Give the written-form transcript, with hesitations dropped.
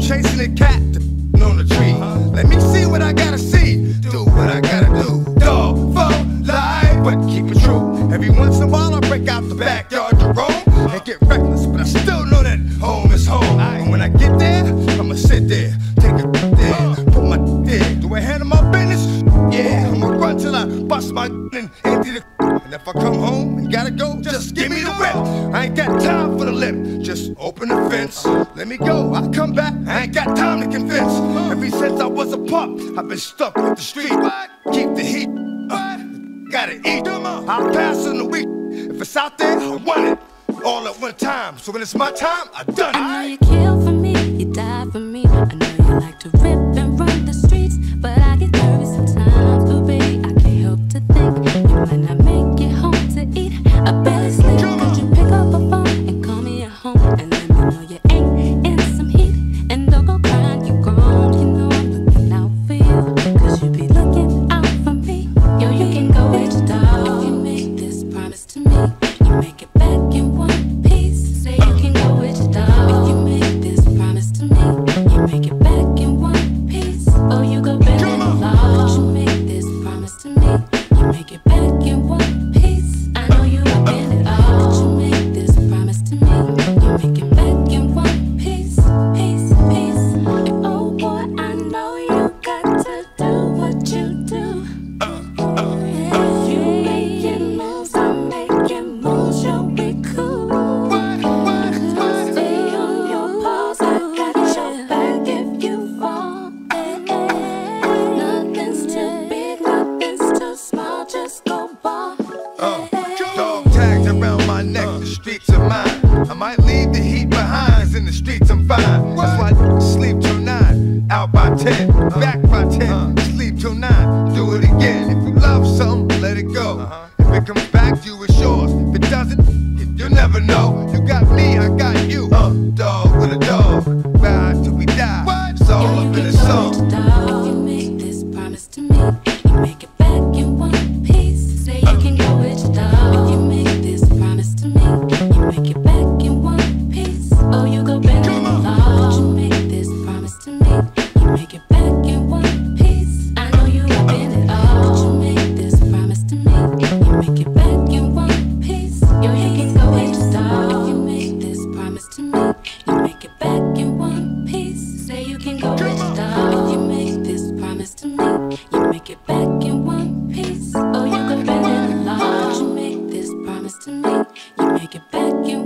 chasing a cat on the tree. Let me see what I gotta see, do what I gotta do. Dog, for life, but keep it true. Every once in a while I break out the backyard to roam and get reckless, but I still know that home is home. And when I get there, I'ma sit there, take a there, put my there, do I handle my business? Yeah, I'ma run till I bust my and empty the. And if I come home and gotta go, just give me the whip. I ain't got time for the lip, just open the fence. Let me go, I'll come back, I ain't got time to convince. Ever since I was a pup, I've been stuck with the street. Keep the heat, gotta eat. I'll pass in the week. If it's out there, I want it all at one time. So when it's my time, I done it. I know you kill for me, you die for me. I know you like to rip and run the streets, but I get nervous sometimes. But baby, I can't help to think you might not make it home to eat. I barely sleep. Could you pick up a phone and call me at home and let me know you ain't in some heat? And don't go crying, you grown. You know I'm looking out for you, 'cause you be looking out for me. Yo, you can go with your dog if you make this promise to me. You make it back in one piece. Say you can go with your dog if you make this promise to me. You make it back in one piece. Oh, you go bend in the law. You make this promise to me. You make it back in one piece. I know you have been it all. You make this promise to me. You make it back in one piece. Piece, piece. Oh boy, I know you got to do what you do. You making moves, I'm making moves. Yo, we cool. Stay on your paws, I got your back if you fall. Nothing's too big, nothing's too small, just go ball. Dog tags around my neck, the streets are mine. I might leave the heat behind, 'cause in the streets I'm fine. That's why I sleep till 9, out by 10, back by 10, sleep till 9, do it again. If you love something, let it go. If it comes back to you, it's yours. If it doesn't, you'll never know. You got me, I got you. Dog with a dog, ride till we die. It's all up in the song. If you make this promise to me, you make it back in one piece. Say you can go with your dog. If you make this promise to me, you make it back in one piece. Oh, you go bend in the law. You make this promise to me, you make it back in one piece. I know you have been it all. You make this promise to me, you make it back in one piece. Yo, you can go with your dog. You make this promise to me, you make it back in one piece. Say you can go with your dog. If you make this promise to me, you make it back in one piece. Oh, you go bend in the law. You make this promise to me, you make it back in